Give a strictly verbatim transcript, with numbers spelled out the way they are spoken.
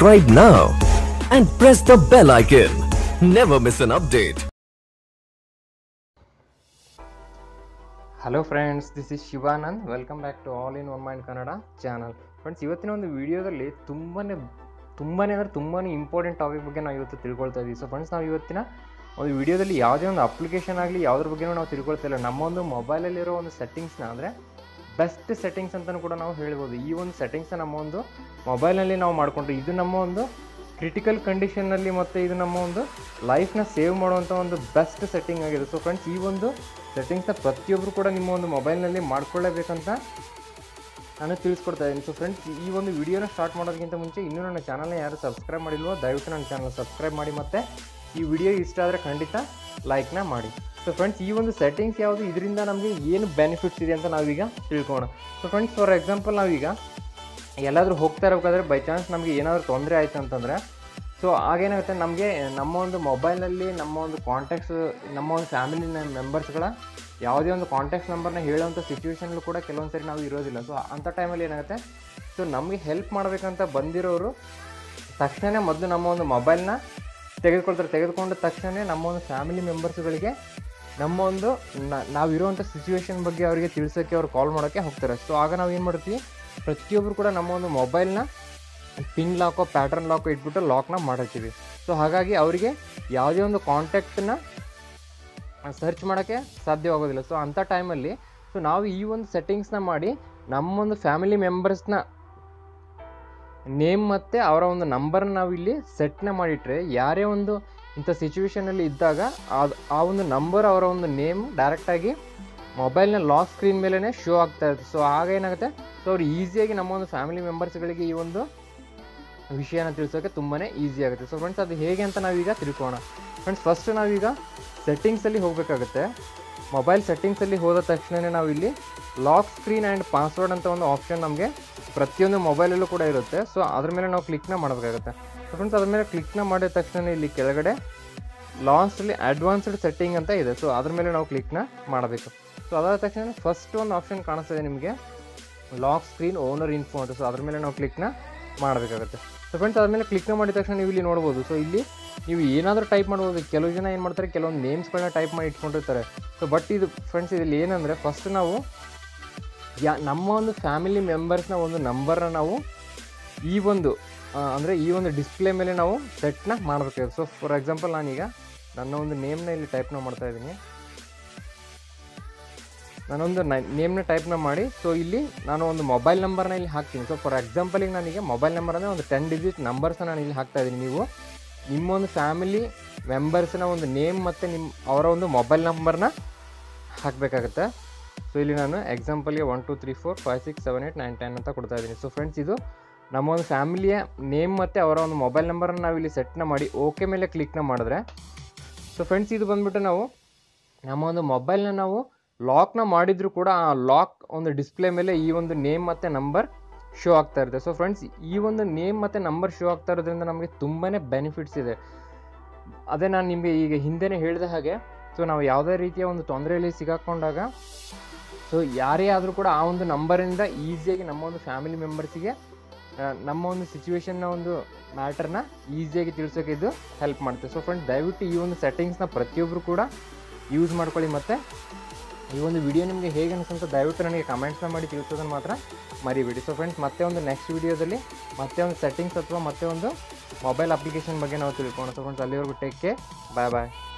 Subscribe now and press the bell icon. Never miss an update. Hello friends, this is Shivanand. Welcome back to All in One Mind Kannada channel. Friends, ಇವತ್ತಿನ ಒಂದು ವಿಡಿಯೋದಲ್ಲಿ ತುಂಬಾನೇ ತುಂಬಾನೇ ಅಂದ್ರೆ ತುಂಬಾನೇ important topic ಬಗ್ಗೆ ನಾವು ಇವತ್ತು ತಿಳ್ಕೊಳ್ತಾ ಇದ್ದೀವಿ. ಸೊ ಫ್ರೆಂಡ್ಸ್, ನಾವು ಇವತ್ತಿನ ಒಂದು ವಿಡಿಯೋದಲ್ಲಿ ಯಾವುದೇ ಒಂದು ಅಪ್ಲಿಕೇಶನ್ ಆಗಲಿ ಯಾವುದ್ರ ಬಗ್ಗೆನೂ ನಾವು ತಿಳ್ಕೊಳ್ತಾ ಇಲ್ಲ. ನಮ್ಮ ಒಂದು ಮೊಬೈಲಲ್ಲಿರೋ ಒಂದು ಸೆಟ್ಟಿಂಗ್ಸ್ನ ಅಂದರೆ ಬೆಸ್ಟ್ ಸೆಟ್ಟಿಂಗ್ಸ್ ಅಂತಲೂ ಕೂಡ ನಾವು ಹೇಳ್ಬೋದು. ಈ ಒಂದು ಸೆಟ್ಟಿಂಗ್ಸ್ನ ನಮ್ಮ ಒಂದು ಮೊಬೈಲ್ನಲ್ಲಿ ನಾವು ಮಾಡಿಕೊಂಡ್ರೆ ಇದು ನಮ್ಮ ಒಂದು ಕ್ರಿಟಿಕಲ್ ಕಂಡೀಷನ್ನಲ್ಲಿ ಮತ್ತು ಇದು ನಮ್ಮ ಒಂದು ಲೈಫ್ನ ಸೇವ್ ಮಾಡುವಂಥ ಒಂದು ಬೆಸ್ಟ್ ಸೆಟ್ಟಿಂಗ್ ಆಗಿದೆ. ಸೊ ಫ್ರೆಂಡ್ಸ್, ಈ ಒಂದು ಸೆಟ್ಟಿಂಗ್ಸ್ನ ಪ್ರತಿಯೊಬ್ಬರು ಕೂಡ ನಿಮ್ಮ ಒಂದು ಮೊಬೈಲ್ನಲ್ಲಿ ಮಾಡ್ಕೊಳ್ಳೇಬೇಕಂತ ನಾನು ತಿಳಿಸ್ಕೊಡ್ತಾ ಇದ್ದೀನಿ. ಸೊ ಫ್ರೆಂಡ್ಸ್, ಈ ಒಂದು ವಿಡಿಯೋನ ಸ್ಟಾರ್ಟ್ ಮಾಡೋದಕ್ಕಿಂತ ಮುಂಚೆ ಇನ್ನೂ ನನ್ನ ಚಾನಲ್ನ ಯಾರು ಸಬ್ಸ್ಕ್ರೈಬ್ ಮಾಡಿಲ್ವೋ ದಯವಿಟ್ಟು ನನ್ನ ಚಾನಲ್ ಸಬ್ಸ್ಕ್ರೈಬ್ ಮಾಡಿ, ಮತ್ತು ಈ ವಿಡಿಯೋ ಇಷ್ಟ ಆದರೆ ಖಂಡಿತ ಲೈಕ್ನ ಮಾಡಿ. ಸೊ ಫ್ರೆಂಡ್ಸ್, ಈ ಒಂದು ಸೆಟ್ಟಿಂಗ್ಸ್ ಯಾವುದು, ಇದರಿಂದ ನಮಗೆ ಏನು ಬೆನಿಫಿಟ್ಸ್ ಇದೆ ಅಂತ ನಾವೀಗ ತಿಳ್ಕೊಳ್ಳೋಣ. ಸೊ ಫ್ರೆಂಡ್ಸ್, ಫಾರ್ ಎಕ್ಸಾಂಪಲ್ ನಾವೀಗ ಎಲ್ಲಾದರೂ ಹೋಗ್ತಾ ಇರಬೇಕಾದ್ರೆ ಬೈ ಚಾನ್ಸ್ ನಮಗೆ ಏನಾದರೂ ತೊಂದರೆ ಆಯಿತು ಅಂತಂದರೆ, ಸೊ ಆಗೇನಾಗುತ್ತೆ, ನಮಗೆ ನಮ್ಮ ಒಂದು ಮೊಬೈಲ್ನಲ್ಲಿ ನಮ್ಮ ಒಂದು ಕಾಂಟ್ಯಾಕ್ಟ್ಸ್, ನಮ್ಮ ಒಂದು ಫ್ಯಾಮಿಲಿ ಮೆಂಬರ್ಸ್ಗಳ ಯಾವುದೇ ಒಂದು ಕಾಂಟ್ಯಾಕ್ಟ್ಸ್ ನಂಬರ್ನ ಹೇಳೋವಂಥ ಸಿಚುವೇಷನ್ಲು ಕೂಡ ಕೆಲವೊಂದು ಸರಿ ನಾವು ಇರೋದಿಲ್ಲ. ಸೊ ಅಂಥ ಟೈಮಲ್ಲಿ ಏನಾಗುತ್ತೆ, ಸೊ ನಮಗೆ ಹೆಲ್ಪ್ ಮಾಡಬೇಕಂತ ಬಂದಿರೋರು ತಕ್ಷಣ ಮೊದಲು ನಮ್ಮ ಒಂದು ಮೊಬೈಲ್ನ ತೆಗೆದುಕೊಳ್ತಾರೆ. ತೆಗೆದುಕೊಂಡ ತಕ್ಷಣ ನಮ್ಮ ಒಂದು ಫ್ಯಾಮಿಲಿ ಮೆಂಬರ್ಸ್ಗಳಿಗೆ ನಮ್ಮ ಒಂದು ನಾವಿರುವಂಥ ಸಿಚುವೇಶನ್ ಬಗ್ಗೆ ಅವರಿಗೆ ತಿಳಿಸೋಕ್ಕೆ ಅವ್ರು ಕಾಲ್ ಮಾಡೋಕ್ಕೆ ಹೋಗ್ತಾರೆ. ಸೊ ಆಗ ನಾವು ಏನು ಮಾಡ್ತೀವಿ, ಪ್ರತಿಯೊಬ್ಬರು ಕೂಡ ನಮ್ಮ ಒಂದು ಮೊಬೈಲ್ನ ಪಿನ್ ಲಾಕೋ ಪ್ಯಾಟರ್ನ್ ಲಾಕೋ ಇಟ್ಬಿಟ್ಟು ಲಾಕ್ನ ಮಾಡಿರ್ತೀವಿ. ಸೊ ಹಾಗಾಗಿ ಅವರಿಗೆ ಯಾವುದೇ ಒಂದು ಕಾಂಟ್ಯಾಕ್ಟನ್ನ ಸರ್ಚ್ ಮಾಡೋಕ್ಕೆ ಸಾಧ್ಯವಾಗೋದಿಲ್ಲ. ಸೊ ಅಂಥ ಟೈಮಲ್ಲಿ ಸೊ ನಾವು ಈ ಒಂದು ಸೆಟ್ಟಿಂಗ್ಸ್ನ ಮಾಡಿ ನಮ್ಮೊಂದು ಫ್ಯಾಮಿಲಿ ಮೆಂಬರ್ಸ್ನ ನೇಮ್ ಮತ್ತು ಅವರ ಒಂದು ನಂಬರ್ನ ನಾವು ಇಲ್ಲಿ ಸೆಟ್ನ ಮಾಡಿಟ್ರೆ, ಯಾರೇ ಒಂದು ಇಂಥ ಸಿಚುವೇಷನಲ್ಲಿ ಇದ್ದಾಗ ಅದು ಆ ಒಂದು ನಂಬರ್ ಅವರ ಒಂದು ನೇಮ್ ಡೈರೆಕ್ಟಾಗಿ ಮೊಬೈಲ್ನ ಲಾಕ್ ಸ್ಕ್ರೀನ್ ಮೇಲೇ ಶೋ ಆಗ್ತಾ ಇರುತ್ತೆ. ಸೊ ಆಗ ಏನಾಗುತ್ತೆ, ಸೊ ಅವ್ರು ಈಸಿಯಾಗಿ ನಮ್ಮ ಒಂದು ಫ್ಯಾಮಿಲಿ ಮೆಂಬರ್ಸ್ಗಳಿಗೆ ಈ ಒಂದು ವಿಷಯನ ತಿಳಿಸೋಕ್ಕೆ ತುಂಬಾ ಈಸಿ ಆಗುತ್ತೆ. ಸೊ ಫ್ರೆಂಡ್ಸ್, ಅದು ಹೇಗೆ ಅಂತ ನಾವೀಗ ತಿಳ್ಕೊಳ್ಳೋಣ. ಫ್ರೆಂಡ್ಸ್, ಫಸ್ಟ್ ನಾವೀಗ ಸೆಟ್ಟಿಂಗ್ಸಲ್ಲಿ ಹೋಗಬೇಕಾಗುತ್ತೆ. ಮೊಬೈಲ್ ಸೆಟ್ಟಿಂಗ್ಸಲ್ಲಿ ಹೋದ ತಕ್ಷಣ ನಾವು ಇಲ್ಲಿ ಲಾಕ್ ಸ್ಕ್ರೀನ್ ಆ್ಯಂಡ್ ಪಾಸ್ವರ್ಡ್ ಅಂತ ಒಂದು ಆಪ್ಷನ್ ನಮಗೆ ಪ್ರತಿಯೊಂದು ಮೊಬೈಲಲ್ಲೂ ಕೂಡ ಇರುತ್ತೆ. ಸೊ ಅದ್ರ ಮೇಲೆ ನಾವು ಕ್ಲಿಕ್ನ ಮಾಡಬೇಕಾಗುತ್ತೆ. ಸೊ ಫ್ರೆಂಡ್ಸ್, ಅದ್ರ ಮೇಲೆ ಕ್ಲಿಕ್ನ ಮಾಡಿದ ತಕ್ಷಣ ಇಲ್ಲಿ ಕೆಳಗಡೆ ಲಾಸ್ಟಲ್ಲಿ ಅಡ್ವಾನ್ಸ್ಡ್ ಸೆಟ್ಟಿಂಗ್ ಅಂತ ಇದೆ. ಸೊ ಅದ್ರ ಮೇಲೆ ನಾವು ಕ್ಲಿಕ್ನ ಮಾಡಬೇಕು. ಸೊ ಅದಾದ ತಕ್ಷಣ ಫಸ್ಟ್ ಒಂದು ಆಪ್ಷನ್ ಕಾಣಿಸ್ತದೆ ನಿಮಗೆ, ಲಾಕ್ ಸ್ಕ್ರೀನ್ ಓನರ್ ಇನ್ಫೋ ಅಂತ. ಸೊ ಅದ್ರ ಮೇಲೆ ನಾವು ಕ್ಲಿಕ್ನ ಮಾಡಬೇಕಾಗುತ್ತೆ. ಸೊ ಫ್ರೆಂಡ್ಸ್, ಅದ್ರ ಮೇಲೆ ಕ್ಲಿಕ್ನ ಮಾಡಿದ ತಕ್ಷಣ ನೀವು ಇಲ್ಲಿ ನೋಡ್ಬೋದು. ಸೊ ಇಲ್ಲಿ ನೀವು ಏನಾದರೂ ಟೈಪ್ ಮಾಡ್ಬೋದು. ಕೆಲವು ಜನ ಏನು ಮಾಡ್ತಾರೆ, ಕೆಲವೊಂದು ನೇಮ್ಸ್ಗಳನ್ನ ಟೈಪ್ ಮಾಡಿ ಇಟ್ಕೊಂಡಿರ್ತಾರೆ. ಸೊ ಬಟ್ ಇದು ಫ್ರೆಂಡ್ಸ್, ಇಲ್ಲಿ ಏನಂದರೆ ಫಸ್ಟ್ ನಾವು ಯಾ ನಮ್ಮ ಒಂದು ಫ್ಯಾಮಿಲಿ ಮೆಂಬರ್ಸ್ನ ಒಂದು ನಂಬರ್ನ ನಾವು ಈ ಒಂದು ಅಂದರೆ ಈ ಒಂದು ಡಿಸ್ಪ್ಲೇ ಮೇಲೆ ನಾವು ಸೆಟ್ನ ಮಾಡಬೇಕಾಗುತ್ತೆ. ಸೊ ಫಾರ್ ಎಕ್ಸಾಂಪಲ್ ನಾನೀಗ ನನ್ನ ಒಂದು ನೇಮ್ನ ಇಲ್ಲಿ ಟೈಪ್ನ ಮಾಡ್ತಾ ಇದ್ದೀನಿ. ನಾನೊಂದು ನೇಮ್ನ ಟೈಪ್ನ ಮಾಡಿ ಸೊ ಇಲ್ಲಿ ನಾನು ಒಂದು ಮೊಬೈಲ್ ನಂಬರ್ನ ಇಲ್ಲಿ ಹಾಕ್ತೀನಿ. ಸೊ ಫಾರ್ ಎಕ್ಸಾಂಪಲಿಗೆ ನಾನೀಗ ಮೊಬೈಲ್ ನಂಬರ್ ಅಂದರೆ ಒಂದು ಟೆನ್ ಡಿಜಿಟ್ ನಂಬರ್ಸ್ನ ನಾನು ಇಲ್ಲಿ ಹಾಕ್ತಾ ಇದ್ದೀನಿ. ನೀವು ನಿಮ್ಮೊಂದು ಫ್ಯಾಮಿಲಿ ಮೆಂಬರ್ಸ್ನ ಒಂದು ನೇಮ್ ಮತ್ತು ನಿಮ್ಮ ಅವರ ಒಂದು ಮೊಬೈಲ್ ನಂಬರ್ನ ಹಾಕಬೇಕಾಗತ್ತೆ. ಸೊ ಇಲ್ಲಿ ನಾನು ಎಕ್ಸಾಂಪಲ್ಗೆ one two three four five six seven eight nine ten ಅಂತ ಕೊಡ್ತಾ ಇದ್ದೀನಿ. ಸೊ ಫ್ರೆಂಡ್ಸ್, ಇದು ನಮ್ಮ ಒಂದು ಫ್ಯಾಮಿಲಿಯ ನೇಮ್ ಮತ್ತು ಅವರ ಒಂದು ಮೊಬೈಲ್ ನಂಬರನ್ನು ನಾವು ಇಲ್ಲಿ ಸೆಟ್ನ ಮಾಡಿ ಓಕೆ ಮೇಲೆ ಕ್ಲಿಕ್ನ ಮಾಡಿದ್ರೆ, ಸೊ ಫ್ರೆಂಡ್ಸ್, ಇದು ಬಂದುಬಿಟ್ಟು ನಾವು ನಮ್ಮ ಒಂದು ಮೊಬೈಲ್ನ ನಾವು ಲಾಕ್ನ ಮಾಡಿದರೂ ಕೂಡ ಆ ಲಾಕ್ ಒಂದು ಡಿಸ್ಪ್ಲೇ ಮೇಲೆ ಈ ಒಂದು ನೇಮ್ ಮತ್ತು ನಂಬರ್ ಶೋ ಆಗ್ತಾ ಇರುತ್ತೆ. ಸೊ ಫ್ರೆಂಡ್ಸ್, ಈ ಒಂದು ನೇಮ್ ಮತ್ತು ನಂಬರ್ ಶೋ ಆಗ್ತಾ ಇರೋದ್ರಿಂದ ನಮಗೆ ತುಂಬಾ ಬೆನಿಫಿಟ್ಸ್ ಇದೆ. ಅದೇ ನಾನು ನಿಮಗೆ ಈಗ ಹಿಂದೆನೇ ಹೇಳಿದ ಹಾಗೆ, ಸೊ ನಾವು ಯಾವುದೇ ರೀತಿಯ ಒಂದು ತೊಂದರೆಯಲ್ಲಿ ಸಿಗಾಕೊಂಡಾಗ ಸೊ ಯಾರೇ ಆದರೂ ಕೂಡ ಆ ಒಂದು ನಂಬರಿಂದ ಈಸಿಯಾಗಿ ನಮ್ಮ ಒಂದು ಫ್ಯಾಮಿಲಿ ಮೆಂಬರ್ಸಿಗೆ ನಮ್ಮ ಒಂದು ಸಿಚುವೇಶನ್ನ ಒಂದು ಮ್ಯಾಟರ್ನ ಈಸಿಯಾಗಿ ತಿಳಿಸೋಕೆ ಇದು ಹೆಲ್ಪ್ ಮಾಡುತ್ತೆ. ಸೊ ಫ್ರೆಂಡ್ಸ್, ದಯವಿಟ್ಟು ಈ ಒಂದು ಸೆಟ್ಟಿಂಗ್ಸ್ನ ಪ್ರತಿಯೊಬ್ಬರು ಕೂಡ ಯೂಸ್ ಮಾಡ್ಕೊಳ್ಳಿ. ಮತ್ತು ಈ ಒಂದು ವಿಡಿಯೋ ನಿಮಗೆ ಹೇಗೆ ಅನಿಸುತ್ತೆ ದಯವಿಟ್ಟು ನನಗೆ ಕಮೆಂಟ್ಸ್ನ ಮಾಡಿ ತಿಳಿಸೋದನ್ನು ಮಾತ್ರ ಮರಿಬೇಡಿ. ಸೊ ಫ್ರೆಂಡ್ಸ್, ಮತ್ತೆ ಒಂದು ನೆಕ್ಸ್ಟ್ ವಿಡಿಯೋದಲ್ಲಿ ಮತ್ತೆ ಒಂದು ಸೆಟ್ಟಿಂಗ್ಸ್ ಅಥವಾ ಮತ್ತೆ ಒಂದು ಮೊಬೈಲ್ ಅಪ್ಲಿಕೇಶನ್ ಬಗ್ಗೆ ನಾವು ತಿಳ್ಕೊಳ್ಳೋಣ. ಸೊ ಫ್ರೆಂಡ್ಸ್, ಅಲ್ಲಿವರೆಗೂ ಟೇಕ್ ಕೇರ್, ಬಾಯ್ ಬಾಯ್.